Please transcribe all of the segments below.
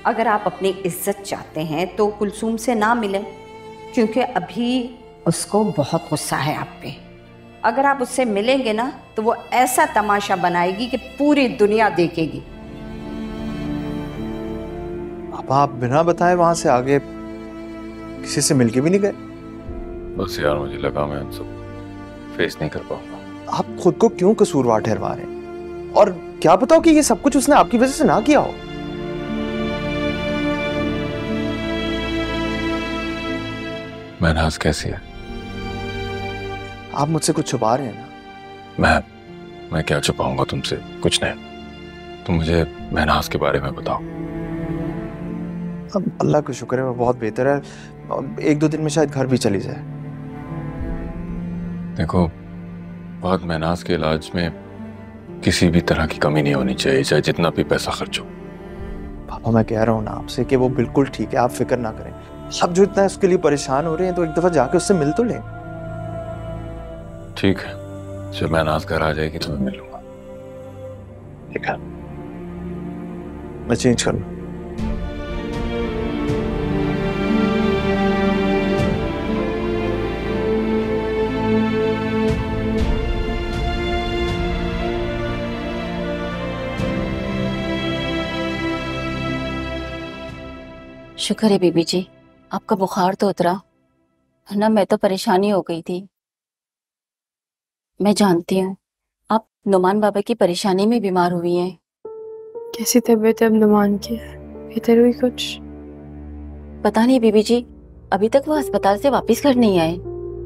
अगर आप अपनी इज्जत चाहते हैं तो कुलसूम से ना मिलें, क्योंकि अभी उसको बहुत गुस्सा है आप पे। अगर आप उससे मिलेंगे ना तो वो ऐसा तमाशा बनाएगी कि पूरी दुनिया देखेगी। आप बिना बताए वहां से आगे किसी से मिलके भी नहीं गए? बस यार, मुझे लगा मैं उन सब फेस नहीं कर पाऊंगा। आप खुद को क्यों कसूरवार ठहरवा रहे हैं? और क्या बताओ कि ये सब कुछ उसने आपकी वजह से ना किया हो? महनाज कैसी है? आप मुझसे कुछ छुपा रहे हैं ना? मैं क्या छुपाऊंगा तुमसे? कुछ नहीं। तुम मुझे महनाज के बारे में बताओ। अब अल्लाह का शुक्र है वो बहुत बेहतर है। 1-2 दिन में शायद घर भी चली जाए। देखो, बहुत महनाज के इलाज में किसी भी तरह की कमी नहीं होनी चाहिए, चाहे जितना भी पैसा खर्च हो। पापा, मैं कह रहा हूँ ना आपसे कि वो बिल्कुल ठीक है, आप फिक्र ना करें। अब जो इतना उसके लिए परेशान हो रहे हैं तो एक दफा जाके उससे मिल तो लें। ठीक है, जब महनाज घर आ जाएगी तो मैं मिलूंगा। ठीक है, मैं चेंज कर लूँ। शुक्र है बीबी जी, आपका बुखार तो उतरा, वरना मैं तो परेशानी हो गई थी। मैं जानती हूँ आप नुमान बाबा की परेशानी में बीमार हुई हैं। कैसी तबीयत है अब नुमान की? बेहतर हुई कुछ? पता नहीं बीबी जी, अभी तक वो अस्पताल से वापस घर नहीं आए।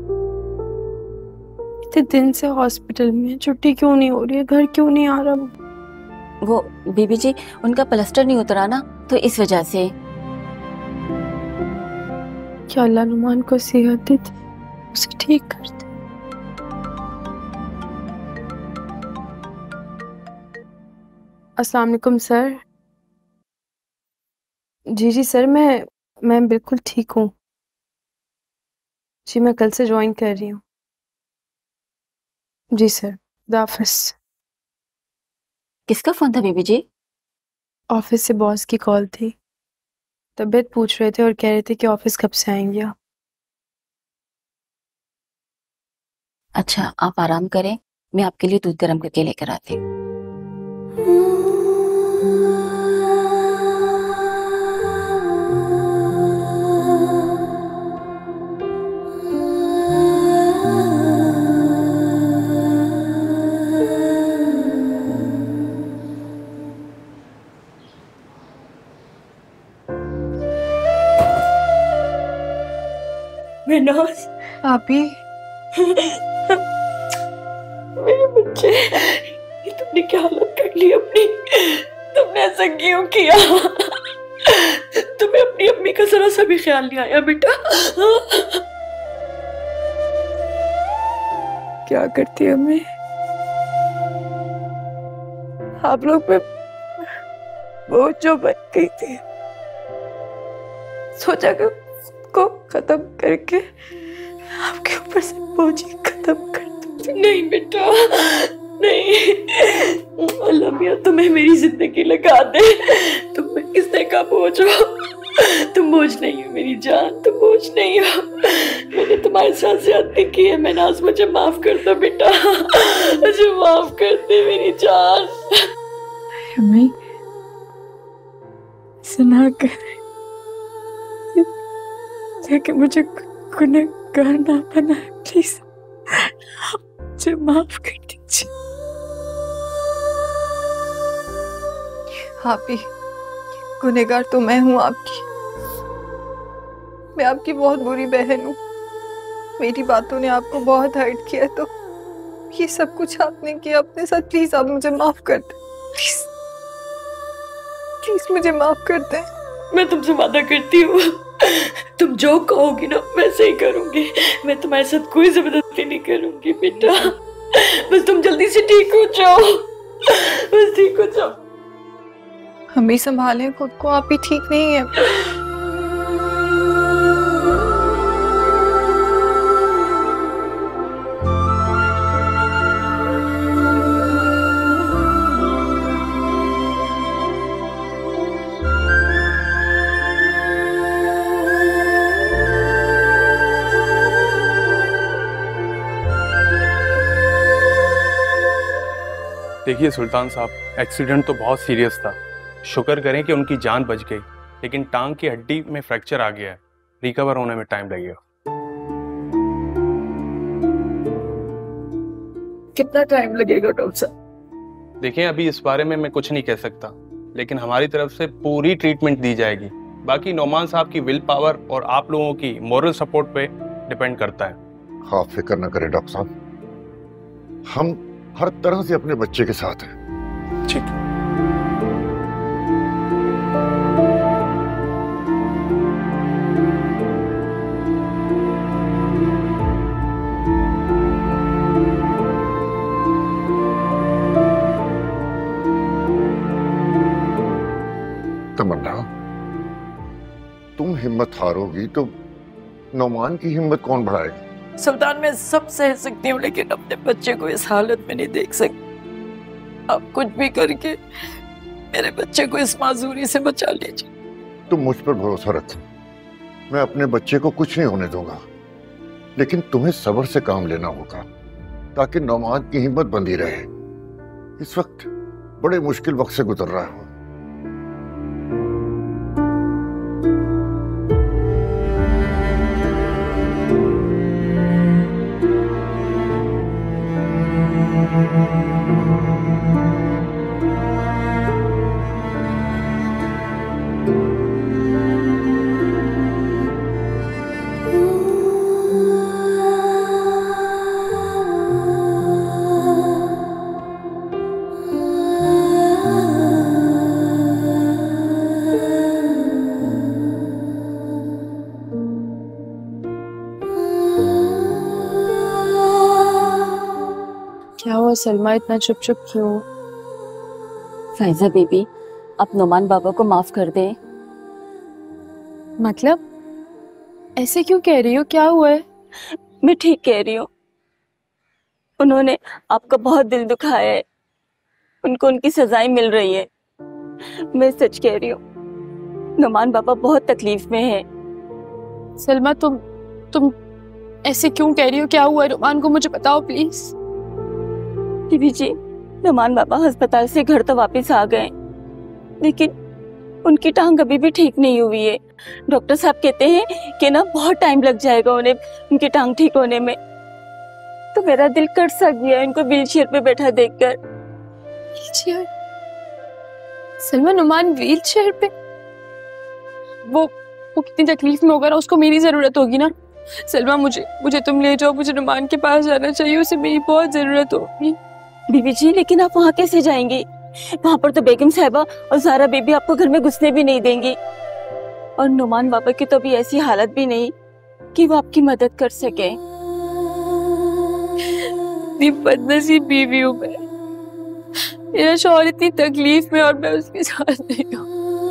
इतने दिन से हॉस्पिटल में, छुट्टी क्यों नहीं हो रही है? घर क्यों नहीं आ रहा वो बीबी जी, उनका प्लास्टर नहीं उतरा ना, तो इस वजह से। क्या अल्लाह नुमान को सेहत देते, उसे ठीक कर दे। अस्सलाम वालेकुम सर। जी सर, मैं बिल्कुल ठीक हूँ जी। मैं कल से ज्वाइन कर रही हूँ जी सर। खुदा हाफिज़। किसका फोन था बीबी जी? ऑफिस से बॉस की कॉल थी, तबीयत पूछ रहे थे और कह रहे थे कि ऑफिस कब से आएंगे आप। अच्छा, आप आराम करें, मैं आपके लिए दूध गर्म करके लेकर आती हूँ। महनाज, भाभी, मेरे बच्चे, ये तुमने क्या हालत कर ली अपनी? तुमने ऐसा क्यों किया? तुम्हें अपनी अम्मी का जरा सा भी ख्याल नहीं आया बेटा? क्या करती अम्मी? आप लोग पे बोझ जो बन गई थी, सोचा कि को खत्म करके आपके ऊपर से बोझ ही खत्म कर दूं। नहीं बेटा, नहीं। अल्लाह मियाँ तुम्हें मेरी जिंदगी लगा दे। तुम किसने का बोझ हो? तुम बोझ नहीं हो मेरी जान, तुम बोझ नहीं हो। मैंने तुम्हारे साथ ज्यादती की है महनाज, मुझे माफ कर दो बेटा, मुझे माफ कर दे मेरी जान। अम्मी, सुना कर कि मुझे गुनहगार ना बना, प्लीज मुझे माफ कर दीजिए। भाभी, गुनहगार तो मैं हूँ आपकी। मैं आपकी बहुत बुरी बहन हूँ। मेरी बातों ने आपको बहुत हर्ट किया, तो ये सब कुछ आपने किया अपने साथ। प्लीज आप मुझे माफ कर दें, प्लीज प्लीज मुझे माफ कर दें। मैं तुमसे वादा करती हूँ, तुम जो कहोगी ना वैसे ही करूंगी। मैं तुम्हारे साथ कोई जबरदस्ती नहीं करूंगी बेटा। बस तुम जल्दी से ठीक हो जाओ, बस ठीक हो जाओ। हम ही संभालें खुद को, आप ही ठीक नहीं है। देखिए सुल्तान साहब, एक्सीडेंट तो बहुत सीरियस था। शुक्र करें कि उनकी जान बच गई, लेकिन टांग की हड्डी में फ्रैक्चर आ गया है। रिकवर होने में टाइम लगेगा। कितना टाइम लगेगा डॉक्टर साहब? देखिए अभी इस बारे में मैं कुछ नहीं कह सकता, लेकिन हमारी तरफ से पूरी ट्रीटमेंट दी जाएगी। बाकी नोमान साहब की विल पावर और आप लोगों की मोरल सपोर्ट पे डिपेंड करता है। आप फिक्र न करें डॉक्टर साहब, हम हर तरह से अपने बच्चे के साथ हैं। ठीक है। तमन्ना, तुम हिम्मत हारोगी तो नौमान की हिम्मत कौन बढ़ाएगा? सुल्तान, मैं सब सह सकती हूँ, लेकिन अपने बच्चे को इस हालत में नहीं देख सकती। आप कुछ भी करके मेरे बच्चे को इस माजूरी से बचा लीजिए। तुम मुझ पर भरोसा रखो, मैं अपने बच्चे को कुछ नहीं होने दूंगा, लेकिन तुम्हें सब्र से काम लेना होगा ताकि नौमान की हिम्मत बंधी रहे। इस वक्त बड़े मुश्किल वक्त से गुजर रहा हूं। क्या हुआ सलमा, इतना चुप चुप क्यों? फायजा बेबी, आप नोमान बाबा को माफ कर दे। मतलब ऐसे क्यों कह रही हो? क्या हुआ है? मैं ठीक कह रही हूँ। उन्होंने आपका बहुत दिल दुखाया है, उनको उनकी सजाएं मिल रही है। मैं सच कह रही हूँ, नोमान बाबा बहुत तकलीफ में है। सलमा, तुम ऐसे क्यों कह रही हो? क्या हुआ है रुमान को? मुझे बताओ प्लीज। बीबी जी, नोमान बाबा अस्पताल से घर तो वापस आ गए, लेकिन उनकी टांग अभी भी ठीक नहीं हुई है। डॉक्टर साहब कहते हैं कि ना बहुत टाइम लग जाएगा उन्हें उनकी टांग ठीक होने में। तो मेरा दिल कट सा गया इनको व्हीलचेयर पे बैठा देखकर। व्हीलचेयर? सलमा, नुमान व्हीलचेयर पे? वो कितनी तकलीफ में होगा ना, उसको मेरी जरूरत होगी ना। सलमा, मुझे तुम ले जाओ, मुझे नुमान के पास जाना चाहिए, उसे मेरी बहुत जरूरत होगी। बीबी जी, लेकिन आप वहाँ कैसे जाएंगी? वहाँ पर तो बेगम साहिबा और ज़ारा बेबी आपको घर में घुसने भी नहीं देंगी, और नुमान बाबा की तो अभी ऐसी हालत भी नहीं कि वो आपकी मदद कर सके। इतनी बदनसीब बीवी हूँ मैं। मेरा शौहर इतनी तकलीफ में और मैं उसके साथ नहीं हूँ।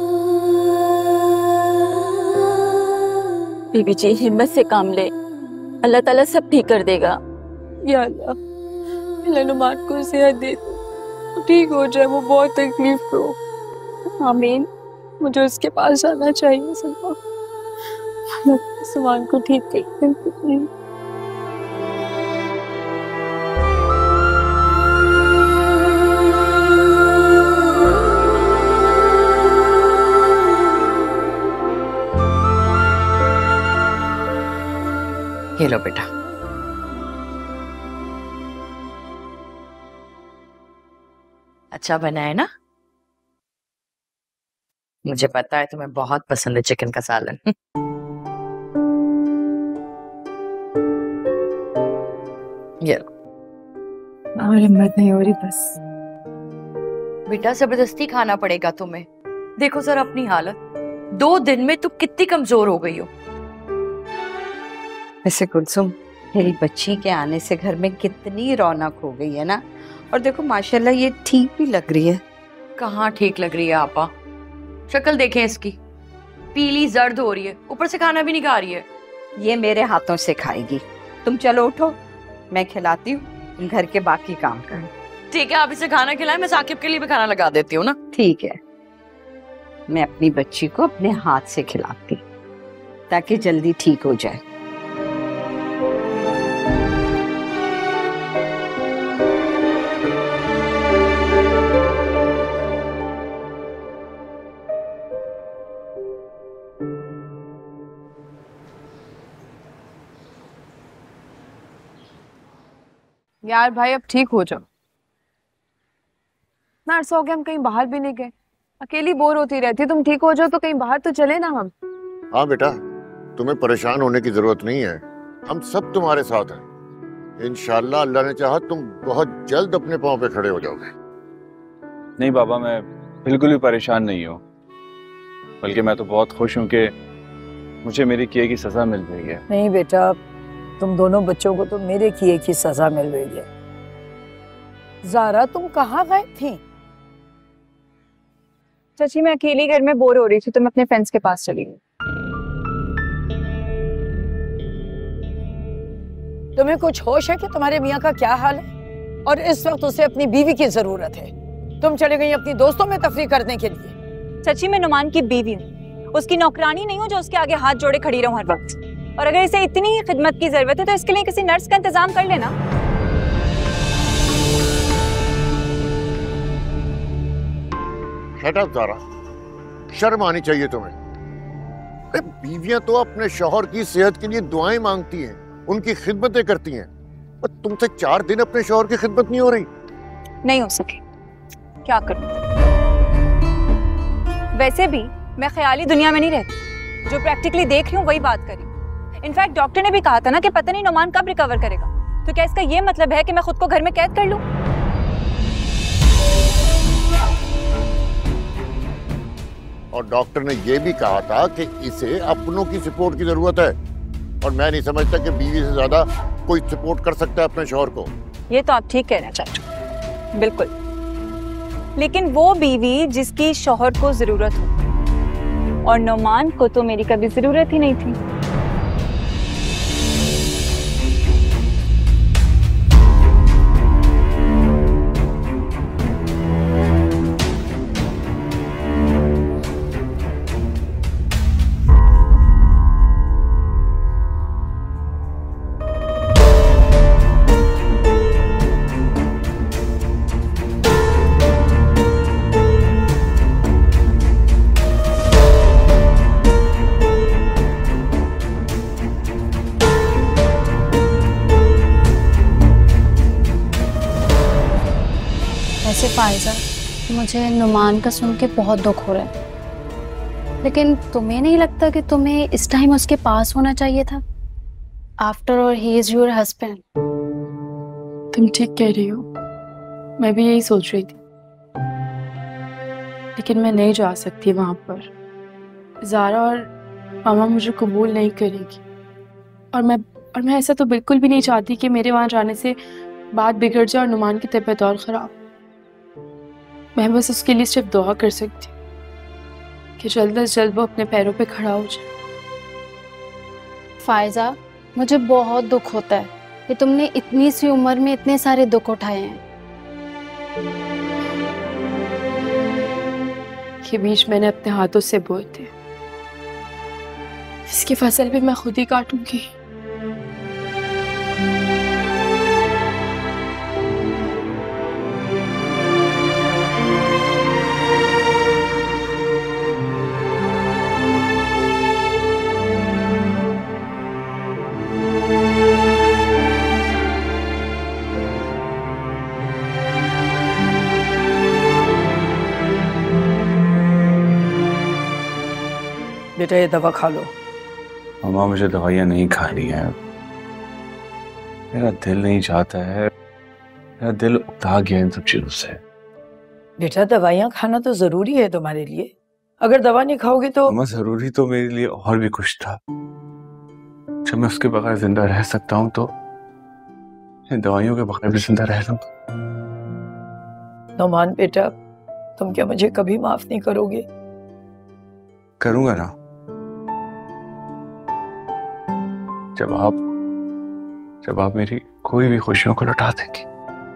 बीबी जी, हिम्मत से काम ले, अल्लाह ताला सब ठीक कर देगा। या अल्लाह, नुमान को सेहत दे दो, ठीक हो जाए, वो बहुत तकलीफ में हो। आमीन। मुझे उसके पास जाना चाहिए सलमा, नुमान को ठीक कर। ये लो बेटा। अच्छा बना है ना? मुझे पता है तुम्हें बहुत पसंद है चिकन का सालन। ये लो। और हिम्मत नहीं हो रही बस। बेटा जबरदस्ती खाना पड़ेगा तुम्हें। देखो सर अपनी हालत, 2 दिन में तुम कितनी कमजोर हो गई हो। वैसे कुलसुम, मेरी बच्ची के आने से घर में कितनी रौनक हो गई है ना। और देखो माशाल्लाह ये ठीक भी लग रही है। कहाँ ठीक लग रही है आपा, शक्ल देखें इसकी, पीली जर्द हो रही है, ऊपर से खाना भी नहीं खा रही है। ये मेरे हाथों से खाएगी। तुम चलो उठो, मैं खिलाती हूँ, तुम घर के बाकी काम करो। ठीक है, आप इसे खाना खिलाएं, मैं साकिब के लिए भी खाना लगा देती हूँ ना। ठीक है, मैं अपनी बच्ची को अपने हाथ से खिलाती ताकि जल्दी ठीक हो जाए। यार भाई अब ठीक हो जाओ ना, अरसा हो गया हम कहीं बाहर भी नहीं गए, अकेली बोर होती रहती। तुम ठीक हो जाओ तो कहीं बाहर तो चले ना हम। हाँ बेटा, तुम्हें परेशान होने की जरूरत नहीं है, हम सब तुम्हारे साथ हैं। इंशाल्लाह अल्लाह ने चाहा तुम बहुत जल्द अपने पांव पे खड़े हो जाओगे। नहीं बाबा, मैं बिल्कुल भी परेशान नहीं हूँ, बल्कि मैं तो बहुत खुश हूँ कि मुझे मेरी किए की सजा मिल रही है। नहीं बेटा, तुम दोनों बच्चों को तो मेरे किए की सजा मिल रही है। ज़ारा तुम कहाँ गायब थी? चाची मैं अकेली घर में बोर हो रही थी तो मैं अपने फ्रेंड्स के पास चली गई। तुम्हें कुछ होश है कि तुम्हारे मियाँ का क्या हाल है? और इस वक्त उसे अपनी बीवी की जरूरत है। तुम चले गई अपनी दोस्तों में तफरीह करने के लिए। चाची मैं नुमान की बीवी हूँ, उसकी नौकरानी नहीं हूँ जो उसके आगे हाथ जोड़े खड़ी रहूं हर वक्त। और अगर इसे इतनी ही खिदमत की जरूरत है तो इसके लिए किसी नर्स का इंतजाम कर लेना। शट अप ज़ारा, शर्म आनी चाहिए तुम्हें। अरे बीवियां तो अपने शौहर की सेहत के लिए दुआएं मांगती हैं, उनकी खिदमतें करती हैं, और तुमसे 4 दिन अपने शौहर की खिदमत नहीं हो रही। नहीं हो सके, क्या करूं? वैसे भी मैं ख्याली दुनिया में नहीं रहती, जो प्रैक्टिकली देख रही हूँ वही बात करी। इनफैक्ट डॉक्टर ने भी कहा था ना कि पता नहीं नुमान कब रिकवर करेगा, तो क्या इसका ये मतलब है कि मैं खुद को घर में कैद कर लूं? और डॉक्टर ने यह भी कहा था कि इसे अपनों की सपोर्ट की जरूरत है, और मैं नहीं समझता कि बीवी से ज्यादा कोई सपोर्ट कर सकता है अपने शौहर को। ये तो आप ठीक कह रहे हैं चाचू, बिल्कुल। लेकिन वो बीवी जिसकी शौहर को जरूरत हो, और नुमान को तो मेरी कभी जरूरत ही नहीं थी। फायजा, मुझे नुमान का सुन के बहुत दुख हो रहा है, लेकिन तुम्हें नहीं लगता कि तुम्हें इस टाइम उसके पास होना चाहिए था? After all he is your husband. तुम ठीक कह रही हो, मैं भी यही सोच रही थी, लेकिन मैं नहीं जा सकती वहां पर। ज़ारा और मामा मुझे कबूल नहीं करेगी, और मैं ऐसा तो बिल्कुल भी नहीं चाहती कि मेरे वहां जाने से बात बिगड़ जाए और नुमान की तबीयत और खराब। मैं बस उसके लिए सिर्फ दुआ कर सकती हूँ कि जल्द से जल्द वो अपने पैरों पे खड़ा हो जाए। फायजा, मुझे बहुत दुख होता है कि तुमने इतनी सी उम्र में इतने सारे दुख उठाए हैं। ये बीज मैंने अपने हाथों से बोए थे, इसकी फसल भी मैं खुद ही काटूंगी। बेटा ये दवा खा लो। मामा मुझे दवाइयाँ नहीं खानी है, मेरा दिल नहीं चाहता है, मेरा दिल उकता गया इन सब चीजों से। बेटा दवाइयाँ खाना तो जरूरी है तुम्हारे लिए, अगर दवा नहीं खाओगे तो। मामा जरूरी तो मेरे लिए और भी कुछ था, जब मैं उसके बगैर जिंदा रह सकता हूँ तो इन दवाइयों के बगैर भी जिंदा रह लूंगा। नुमान बेटा, तुम क्या मुझे कभी माफ नहीं करोगे? करूंगा ना, जब आप मेरी कोई भी खुशियों को लौटा देंगे।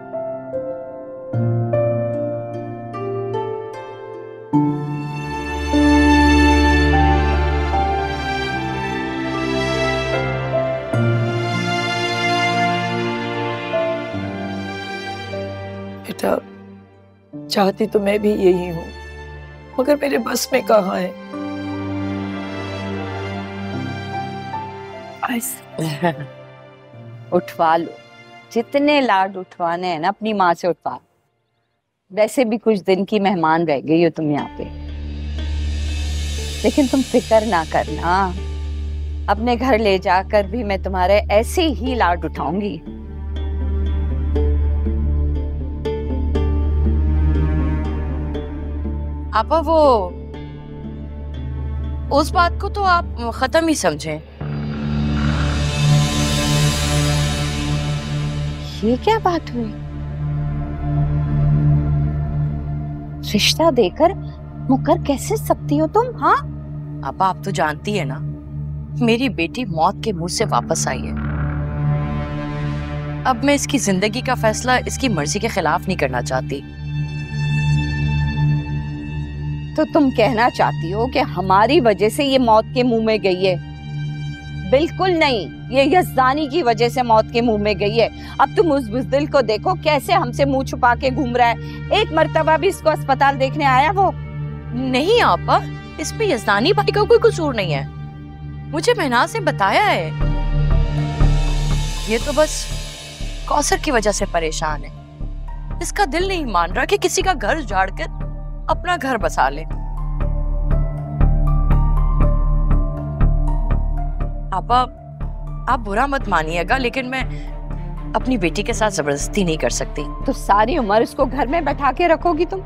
बेटा चाहती तो मैं भी यही हूँ, मगर मेरे बस में कहाँ है। उठवा लो, जितने लाड उठवाने हैं ना अपनी माँ से उठवा। वैसे भी कुछ दिन की मेहमान रह गई हो तुम यहाँ पे, लेकिन तुम फिक्र ना करना, अपने घर ले जाकर भी मैं तुम्हारे ऐसे ही लाड उठाऊंगी। आपा वो उस बात को तो आप खत्म ही समझें। ये क्या बात हुई? रिश्ता देकर मुकर कैसे सकती हो तुम? हाँ आपा, आप तो जानती है ना, मेरी बेटी मौत के मुंह से वापस आई है। अब मैं इसकी जिंदगी का फैसला इसकी मर्जी के खिलाफ नहीं करना चाहती। तो तुम कहना चाहती हो कि हमारी वजह से ये मौत के मुंह में गई है? बिल्कुल नहीं, ये यज़दानी की वजह से मौत के मुंह में गई है। अब तुम उस बुज़दिल को देखो कैसे हमसे मुंह छुपा के घूम रहा है। एक मर्तबा भी इसको अस्पताल देखने आया वो? नहीं आपा, इसमें यज़दानी भाई का कोई कसूर नहीं है, मुझे महनाज ने बताया है। ये तो बस कौसर की वजह से परेशान है। इसका दिल नहीं मान रहा कि किसी का घर उजाड़ कर अपना घर बसा ले। आपा, आप बुरा मत मानिएगा, लेकिन मैं अपनी बेटी के साथ जबरदस्ती नहीं कर सकती। तो सारी उम्र इसको घर में बैठा के रखोगी तुम?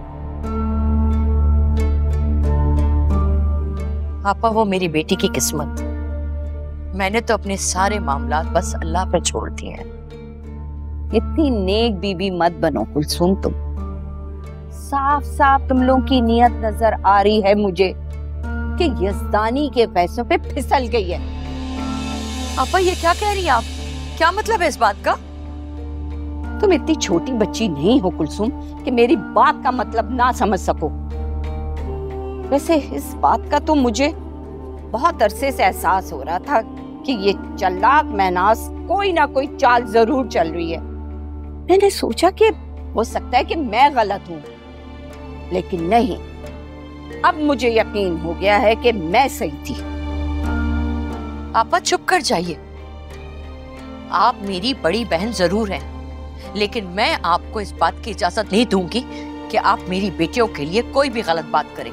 आपा, वो मेरी बेटी की किस्मत, मैंने तो अपने सारे मामलात बस अल्लाह पर छोड़ दिए हैं। इतनी नेक बीबी मत बनो कुलसूम तुम। साफ साफ तुम लोगों की नीयत नजर आ रही है मुझे कि यज़दानी के पैसों पे फिसल गई है। आपा, ये क्या कह रही हैं आप? क्या मतलब है इस बात का? तुम इतनी छोटी बच्ची नहीं हो कुलसूम कि मेरी बात का मतलब ना समझ सको। वैसे इस बात का तो मुझे बहुत अरसे से एहसास हो रहा था कि ये चालाक महनाज कोई ना कोई चाल जरूर चल रही है। मैंने सोचा कि हो सकता है कि मैं गलत हूँ, लेकिन नहीं, अब मुझे यकीन हो गया है कि मैं सही थी। आपा, चुप कर जाइए। आप मेरी बड़ी बहन जरूर हैं, लेकिन मैं आपको इस बात की इजाजत नहीं दूंगी कि आप मेरी बेटियों के लिए कोई भी गलत बात करें।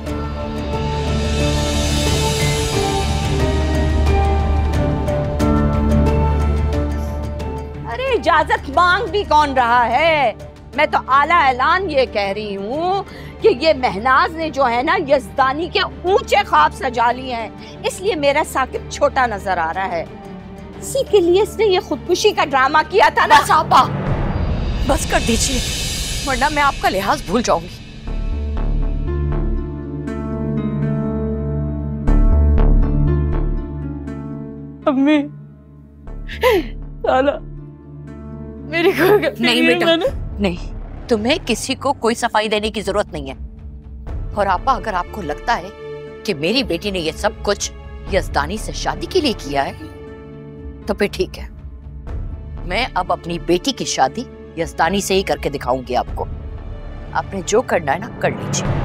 अरे इजाजत मांग भी कौन रहा है? मैं तो आला ऐलान ये कह रही हूँ कि ये महनाज ने जो है ना यज़दानी के ऊंचे ख्वाब सजा लिए हैं, इसलिए मेरा साकिब छोटा नजर आ रहा है। इसी के लिए इसने ये खुदकुशी का ड्रामा किया था ना। बस आपा, बस कर दीजिए, वरना मैं आपका लिहाज भूल जाऊंगी। अम्मी, साला मेरी नहीं बेटा, नहीं, तुम्हें किसी को कोई सफाई देने की जरूरत नहीं है। और आपा, अगर आपको लगता है कि मेरी बेटी ने ये सब कुछ यज़दानी से शादी के लिए किया है, तो फिर ठीक है। मैं अब अपनी बेटी की शादी यज़दानी से ही करके दिखाऊंगी आपको। आपने जो करना है ना कर लीजिए।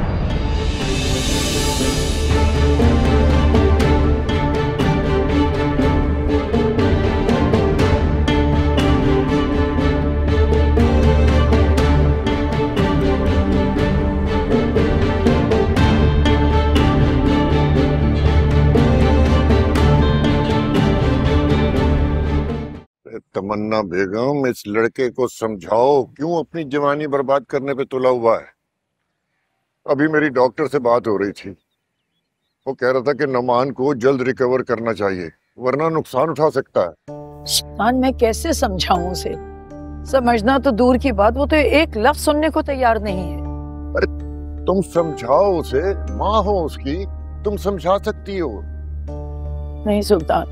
तमन्ना बेगम, इस लड़के को समझाओ क्यों अपनी जवानी बर्बाद करने पे तुला हुआ है। अभी मेरी डॉक्टर से बात हो रही थी, वो कह रहा था कि नमान को जल्द रिकवर करना चाहिए, वरना नुकसान उठा सकता है। सुल्तान, मैं कैसे समझाऊं उसे? समझना तो दूर की बात, वो तो एक लफ्ज सुनने को तैयार नहीं है। अरे तुम समझाओ उसे, माँ हो उसकी, तुम समझा सकती हो। नहीं सुल्तान,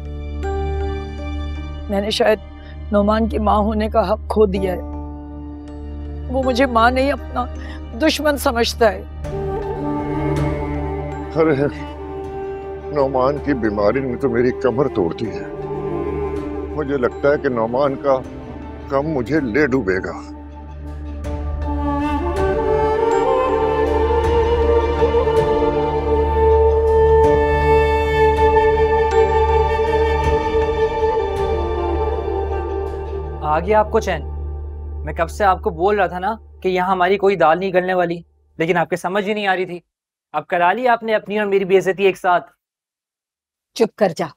मैंने शायद नोमान की माँ होने का हक खो दिया है। वो मुझे माँ नहीं, अपना दुश्मन समझता है। अरे नोमान की बीमारी ने तो मेरी कमर तोड़ दी है। मुझे लगता है कि नोमान का गम मुझे ले डूबेगा। आ गया आपको चैन? मैं कब से आपको बोल रहा था ना कि यहाँ हमारी कोई दाल नहीं गलने वाली, लेकिन आपके समझ ही नहीं आ रही थी। अब करा ली आपने अपनी और मेरी बेइज्जती एक साथ। चुप कर जा,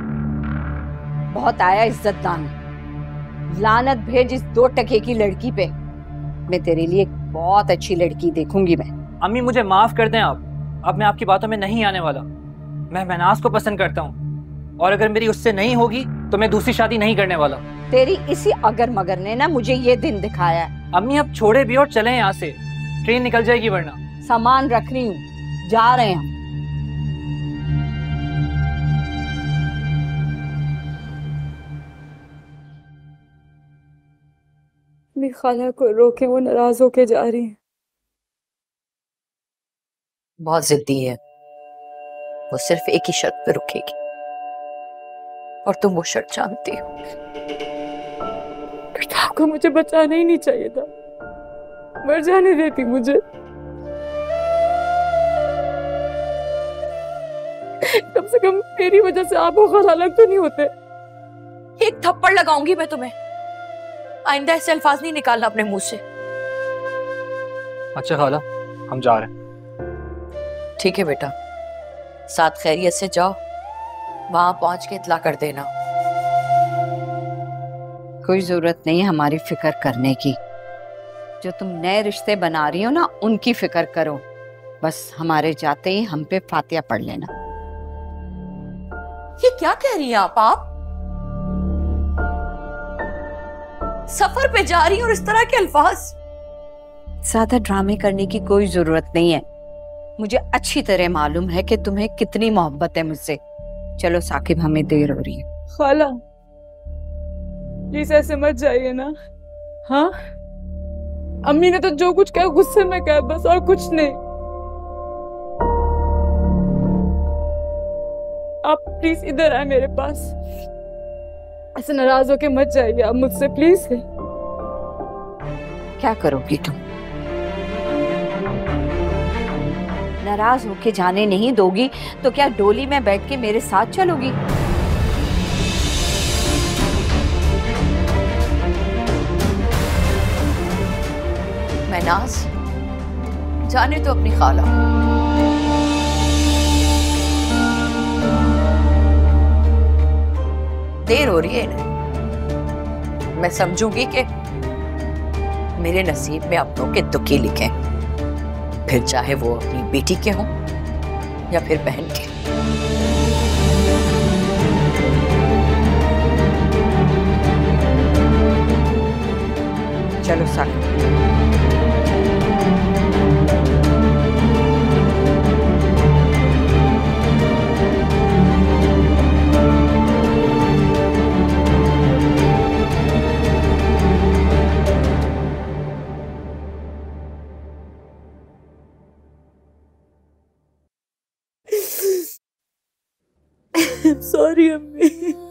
बहुत आया इज्जतदान। लानत भेज इस 2 टके की लड़की पे। मैं तेरे लिए एक बहुत अच्छी लड़की देखूंगी मैं। अम्मी मुझे माफ कर दें आप, अब मैं आपकी बातों में नहीं आने वाला। मैं महनाज को पसंद करता हूँ और अगर मेरी उससे नहीं होगी तो मैं दूसरी शादी नहीं करने वाला। तेरी इसी अगर मगर ने ना मुझे ये दिन दिखाया है। अम्मी अब छोड़े भी और चले यहाँ से, ट्रेन निकल जाएगी वरना। सामान रख रही हूँ, जा रहे हैं। मेरी खाला को रोके वो नाराज होके जा रही है। बहुत जिद्दी है वो, सिर्फ एक ही शर्त पे रुकेगी और तुम वो शर्त जानती हो। आपको मुझे बचाना ही नहीं चाहिए था, मर जाने देती मुझे। कम से कम मेरी वजह से आप वो खाला अलग तो नहीं होते। एक थप्पड़ लगाऊंगी मैं तुम्हें, आइंदा ऐसे अल्फाज नहीं निकालना अपने मुंह से। अच्छा खाला, हम जा रहे हैं। ठीक है बेटा, साथ खैरियत से जाओ, वहां पहुंच के इत्ला कर देना। कोई जरूरत नहीं है हमारी फिक्र करने की। जो तुम नए रिश्ते बना रही हो ना, उनकी फिक्र करो। बस हमारे जाते ही हम पे फातिहा पढ़ लेना। ये क्या कह रही हैं आप? सफर पे जा रही और इस तरह के अल्फाज। ज्यादा ड्रामे करने की कोई जरूरत नहीं है। मुझे अच्छी तरह मालूम है कि तुम्हें कितनी मोहब्बत है मुझसे। चलो साकिब, हमें देर हो रही है। खाला प्लीज ऐसे मत जाइए ना। हाँ, अम्मी ने तो जो कुछ कहा गुस्से में कहा, बस और कुछ नहीं। आप प्लीज इधर आए मेरे पास। ऐसे नाराज होके मत जाइए आप मुझसे, प्लीज। क्या करोगी तुम? नाराज होके जाने नहीं दोगी तो क्या डोली में बैठ के मेरे साथ चलोगी? महनाज, जाने तो अपनी खाला। देर हो रही है इन्हें। मैं समझूंगी कि मेरे नसीब में अपनों के दुखी लिखे, फिर चाहे वो अपनी बेटी के हों या फिर बहन के। चलो साकिब। सॉरी अम्मी।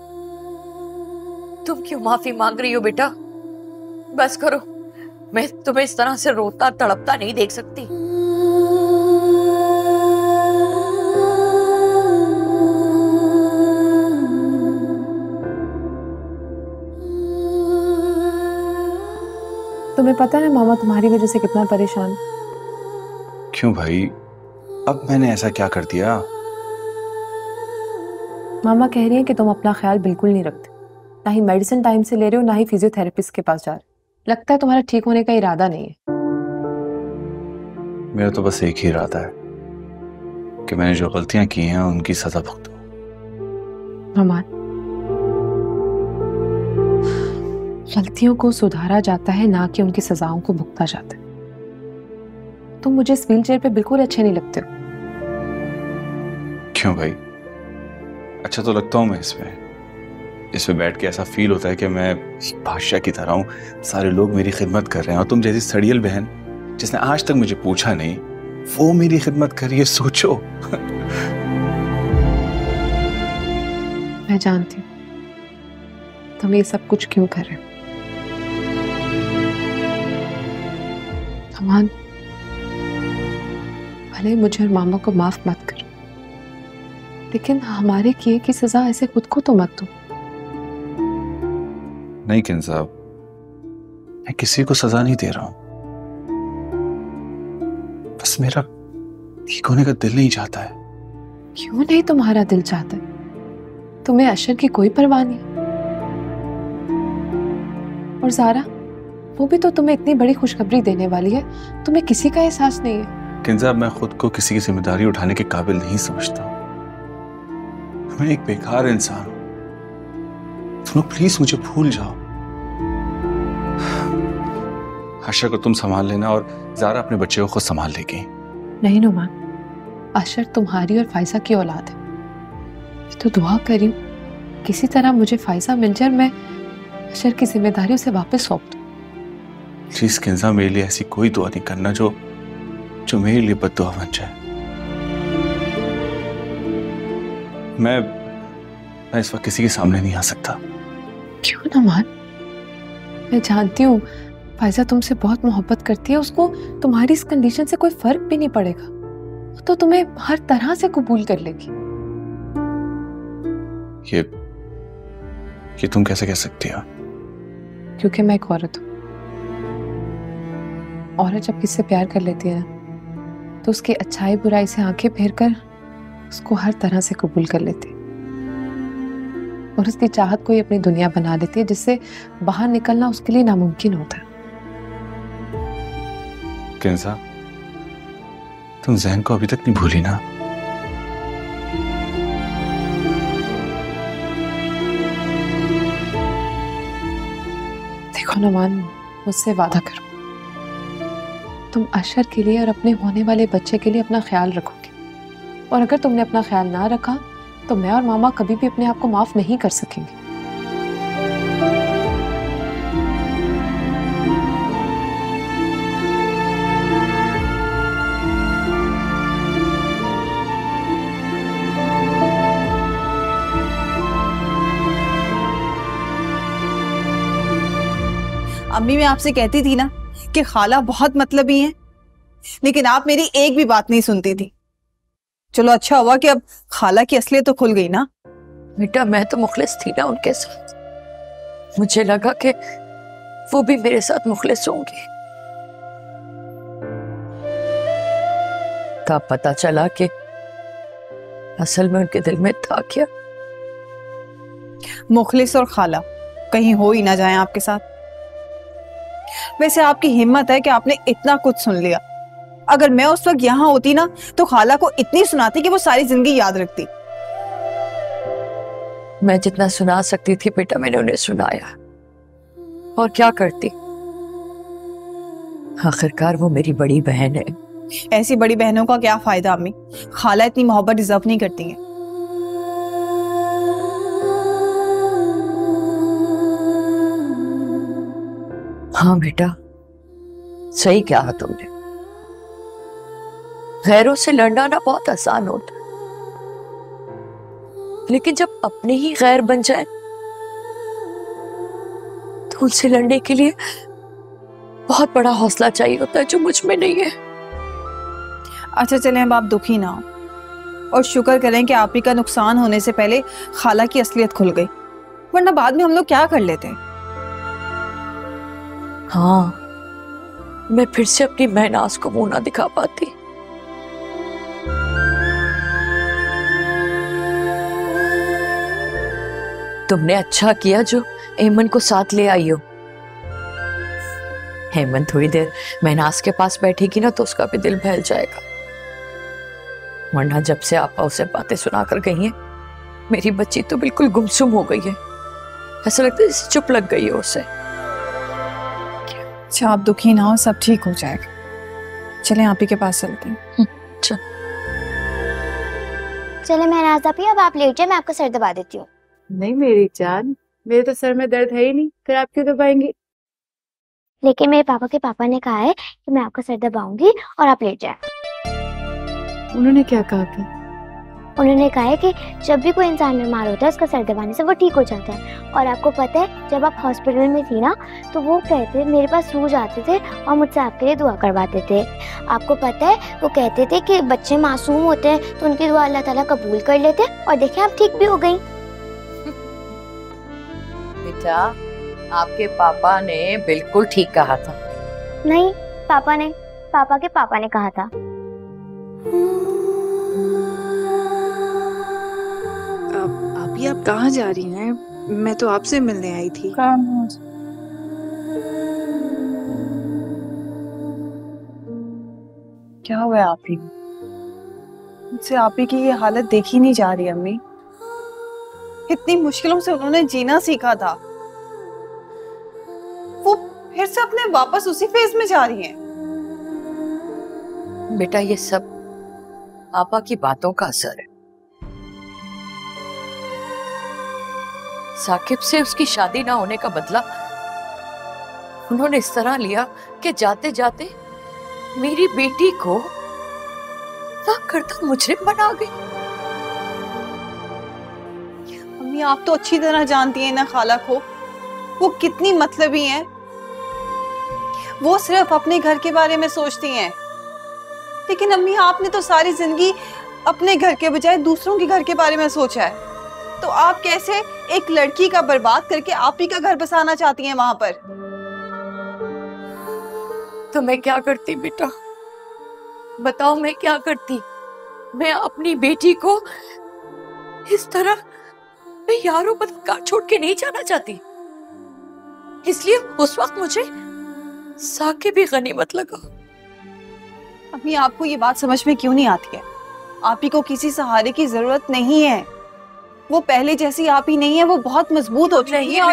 तुम क्यों माफी मांग रही हो बेटा? बस करो, मैं तुम्हें इस तरह से रोता तड़पता नहीं देख सकती। तुम्हें पता है मामा तुम्हारी वजह से कितना परेशान। क्यों भाई, अब मैंने ऐसा क्या कर दिया? मामा कह रही है कि तुम अपना ख्याल बिल्कुल नहीं रखते, ना ही मेडिसिन टाइम से ले रहे हो, ना ही फिजियोथेरेपिस्ट के पास जा रहे हो। लगता है तुम्हारा ठीक होने का इरादा नहीं है। मेरा तो बस एक ही इरादा है कि मैंने जो गलतियां की हैं उनकी सजा भुगतूं। मामा, गलतियों को सुधारा जाता है, ना कि उनकी सजाओं को भुगता जाता है। तुम मुझे इस व्हीलचेयर पे बिल्कुल अच्छे नहीं लगते हो। क्यों भाई, अच्छा तो लगता हूँ मैं इसमें बैठ के ऐसा फील होता है कि मैं बादशाह की तरह हूँ, सारे लोग मेरी खिदमत कर रहे हैं और तुम जैसी सड़ियल बहन जिसने आज तक मुझे पूछा नहीं, वो मेरी खिदमत कर रही है। सोचो। मैं जानती हूँ तुम ये सब कुछ क्यों कर रहे हो। अमान, भले मुझे और मामा को माफ मत करो, लेकिन हमारे किए की सजा ऐसे खुद को तो मत दो। नहीं किन साहब, मैं किसी को सजा नहीं दे रहा हूं, बस मेरा ठीक होने का दिल नहीं चाहता है। क्यों नहीं तुम्हारा दिल चाहता है? तुम्हें अशर की कोई परवाह नहीं। और ज़ारा, वो भी तो तुम्हें इतनी बड़ी खुशखबरी देने वाली है, तुम्हें किसी का एहसास नहीं है। किंजा, मैं खुद को किसी की जिम्मेदारी उठाने के काबिल नहीं समझता। मैं एक बेकार इंसान हूं। तुम लोग प्लीज मुझे भूल जाओ। अशर को तुम संभाल लेना और ज़ारा अपने बच्चे को खुद संभाल लेगी। नहीं नुमान, अशर तुम्हारी और फायजा की औलाद है। तो दुआ करी किसी तरह मुझे फायजा मिल जाए और मैं अशर की जिम्मेदारी उसे वापस सौंप दूं। प्लीज किंजा, मेरे लिए ऐसी कोई दुआ नहीं करना जो मेरे लिए बद्दुआ बन जाए। मैं इस वक्त किसी के सामने नहीं आ सकता। क्यों नुमान? मैं जानती हूँ फायजा तुमसे बहुत मोहब्बत करती है, उसको तुम्हारी इस कंडीशन से कोई फर्क भी नहीं पड़ेगा। वो तो तुम्हें हर तरह से कबूल कर लेगी। ये तुम कैसे कह सकती हो? क्योंकि मैं एक औरत हूँ। औरत जब किससे प्यार कर लेती है ना, तो उसकी अच्छाई बुराई से आंखें फेर कर उसको हर तरह से कबूल कर लेती है और उसकी चाहत को ही अपनी दुनिया बना लेती है, जिससे बाहर निकलना उसके लिए नामुमकिन होता है। किंजा, तुम ज़हन को अभी तक नहीं भूली ना? देखो नुमान, मुझसे वादा करो, तुम अशर के लिए और अपने होने वाले बच्चे के लिए अपना ख्याल रखोगे। और अगर तुमने अपना ख्याल ना रखा तो मैं और मामा कभी भी अपने आप को माफ नहीं कर सकेंगे। अम्मी, मैं आपसे कहती थी ना कि खाला बहुत मतलबी हैं, लेकिन आप मेरी एक भी बात नहीं सुनती थी। चलो अच्छा हुआ कि अब खाला की असलियत तो खुल गई ना। बेटा, मैं तो मुखलिस थी ना उनके साथ। मुझे लगा कि वो भी मेरे साथ मुखलिस होंगे। तब पता चला कि असल में उनके दिल में था क्या। मुखलिस और खाला कहीं हो ही ना जाए आपके साथ। वैसे आपकी हिम्मत है कि आपने इतना कुछ सुन लिया। अगर मैं उस वक्त यहाँ होती ना तो खाला को इतनी सुनाती कि वो सारी जिंदगी याद रखती। मैं जितना सुना सकती थी बेटा, मैंने उन्हें सुनाया। और क्या करती, आखिरकार वो मेरी बड़ी बहन है। ऐसी बड़ी बहनों का क्या फायदा अम्मी? खाला इतनी मोहब्बत डिजर्व नहीं करती है। हाँ बेटा, सही कहा तुमने। गैरों से लड़ना ना बहुत आसान होता है, लेकिन जब अपने ही गैर बन जाए तो उनसे लड़ने के लिए बहुत बड़ा हौसला चाहिए होता है, जो मुझ में नहीं है। अच्छा चलें, अब आप दुखी ना हो और शुक्र करें कि आप ही का नुकसान होने से पहले खाला की असलियत खुल गई, वरना बाद में हम लोग क्या कर लेते। हाँ, मैं फिर से अपनी महनाज को मुंह ना दिखा पाती। तुमने अच्छा किया जो एमन को साथ ले आई हो। हेमन थोड़ी देर महनाज के पास बैठेगी ना तो उसका भी दिल बहल जाएगा, वरना जब से आपा उसे बातें सुनाकर गई हैं, मेरी बच्ची तो बिल्कुल गुमसुम हो गई है। ऐसा लगता है जैसे चुप लग गई है उसे। अच्छा आप दुखी ना हो, सब ठीक हो जाएगा। चलें आप ही के पास चलते हैं। चले महनाज आपी, अब आप लेट जाए, मैं आपका सर दबा देती हूँ। नहीं मेरी जान, मेरे तो सर में दर्द है ही नहीं, फिर आप क्यों दबाएंगी? लेकिन मेरे पापा के पापा ने कहा है कि मैं आपका सर दबाऊंगी और आप लेट जाए। उन्होंने क्या कहा कि? उन्होंने कहा है कि जब भी कोई इंसान बीमार होता है उसका सर दबाने से वो ठीक हो जाता है। और आपको पता है, जब आप हॉस्पिटल में थी ना तो वो कहते मेरे पास रोज आते थे और मुझसे आपके लिए दुआ करवाते थे। आपको पता है, वो कहते थे कि बच्चे मासूम होते हैं तो उनकी दुआ अल्लाह ताला कबूल कर लेते हैं, और देखिए आप ठीक भी हो गई। बेटा, आपके पापा ने बिल्कुल ठीक कहा था। नहीं, पापा के पापा ने कहा था। आप कहाँ जा रही हैं? मैं तो आपसे मिलने आई थी। क्या हुआ आप ही? मुझसे आप ही की ये हालत देखी नहीं जा रही अम्मी। इतनी मुश्किलों से उन्होंने जीना सीखा था, वो फिर से अपने वापस उसी फेज में जा रही हैं। बेटा ये सब पापा की बातों का असर है। साकिब से उसकी शादी ना होने का बदला उन्होंने इस तरह लिया कि जाते जाते मेरी बेटी को ना करता मुजरिम बना गई। अम्मी आप तो अच्छी तरह जानती हैं ना खाला को, वो कितनी मतलबी हैं। वो सिर्फ अपने घर के बारे में सोचती हैं। लेकिन अम्मी आपने तो सारी जिंदगी अपने घर के बजाय दूसरों के घर के बारे में सोचा है। तो आप कैसे एक लड़की का बर्बाद करके आप ही का घर बसाना चाहती हैं वहां पर? तो मैं क्या करती बेटा, बताओ मैं क्या करती? मैं अपनी बेटी को इस तरह मैं यारों बदकार छोड़ के नहीं जाना चाहती, इसलिए उस वक्त मुझे साकिब भी गनीमत लगा। अम्मी आपको ये बात समझ में क्यों नहीं आती है? आप ही को किसी सहारे की जरूरत नहीं है। वो पहले जैसी आप ही नहीं है, वो बहुत मजबूत हो चुकी है।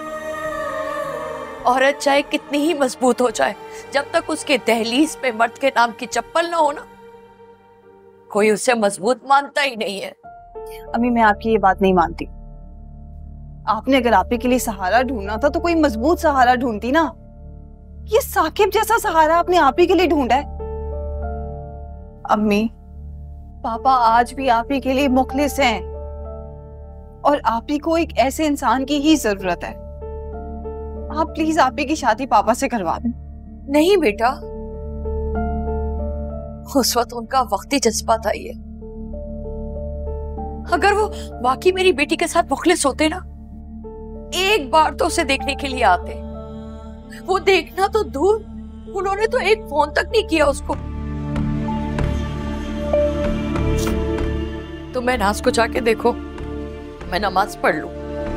औरत चाहे कितनी ही मजबूत हो जाए, जब तक उसके दहलीज पे मर्द के नाम की चप्पल ना हो ना, कोई उसे मजबूत मानता ही नहीं है। अम्मी मैं आपकी ये बात नहीं मानती। आपने अगर आप ही के लिए सहारा ढूंढना था तो कोई मजबूत सहारा ढूंढती ना। ये साकिब जैसा सहारा आपने आप ही के लिए ढूंढा है। अम्मी पापा आज भी आप ही के लिए मुखलिस हैं और आप ही को एक ऐसे इंसान की ही जरूरत है। आप प्लीज आप ही की शादी पापा से करवा दें। नहीं बेटा, उस वक्त उनका वक्ती जज्बा था ये। अगर वो वाकई मेरी बेटी के साथ मुखलिस होते ना, एक बार तो उसे देखने के लिए आते। वो देखना तो दूर, उन्होंने तो एक फोन तक नहीं किया उसको। तो मैं नाज को जाके देखो, मैं नमाज पढ़ लूं।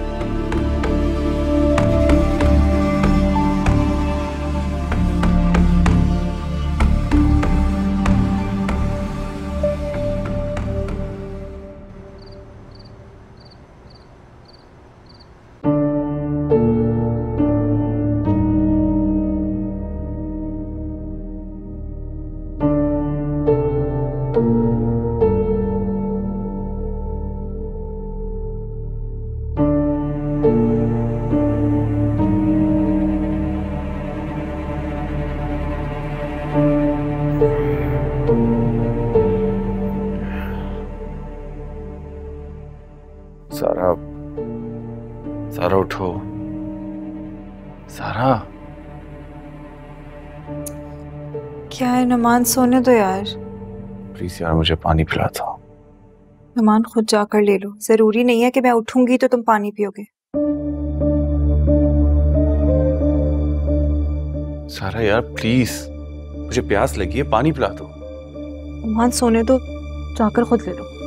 सारा, सारा उठो। सारा क्या है नुमान, सोने दो यार। प्लीज यार मुझे पानी पिला दो। नुमान खुद जाकर ले लो, जरूरी नहीं है कि मैं उठूंगी तो तुम पानी पियोगे। सारा यार प्लीज, मुझे प्यास लगी है, पानी पिला दो। नुमान सोने दो, जाकर खुद ले लो।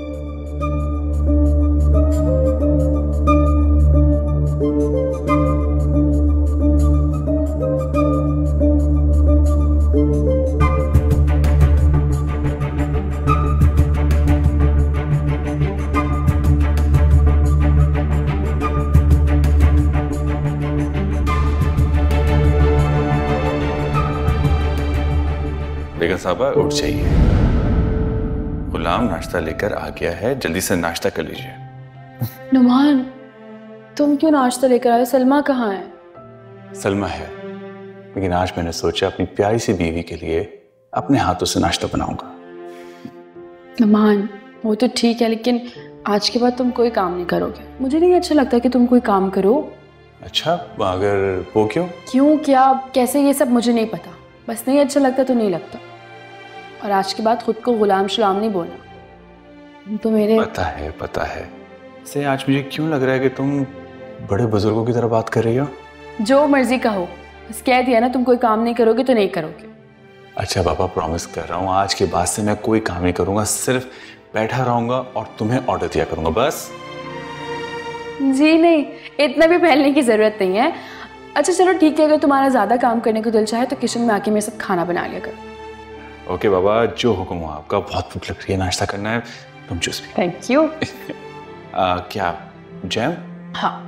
बेगम साहबा उठ जाइए, गुलाम नाश्ता लेकर आ गया है, जल्दी से नाश्ता कर लीजिए। नुमान तुम क्यों नाश्ता लेकर आए? सलमा कहाँ है? सलमा है, लेकिन आज मैंने सोचा अपनी प्यारी सी बीवी के लिए अपने हाथों से नाश्ता बनाऊंगा। नुमान वो तो ठीक है, लेकिन आज के बाद तुम कोई काम नहीं करोगे। मुझे नहीं अच्छा लगता कि तुम कोई काम करो। अच्छा, अगर वो क्यों? क्यों, क्या, कैसे, ये सब मुझे नहीं पता। बस नहीं अच्छा लगता तो नहीं लगता। और आज के बाद खुद को गुलाम शुलाम नहीं बोलना। तो मेरे पता है से आज मुझे क्यों लग रहा है कि तुम बड़े बुजुर्गों की तरह बात कर रही हो। जो मर्जी का हो, बस कह दिया ना तुम कोई काम नहीं करोगे तो नहीं करोगे। अच्छा पापा, प्रॉमिस कर रहा हूँ आज के बाद से मैं कोई काम नहीं करूंगा, सिर्फ बैठा रहूंगा और तुम्हें ऑर्डर दिया करूंगा बस। जी नहीं, इतना भी पहलने की जरूरत नहीं है। अच्छा चलो ठीक है, अगर तुम्हारा ज्यादा काम करने को दिल चाहे तो किचन में आके मेरे साथ खाना बना लिया करो। ओके बाबा, जो हुक्म हो आपका। बहुत भूख लग रही है, नाश्ता करना है, तुम जूस भी। Thank you. क्या जैम? हाँ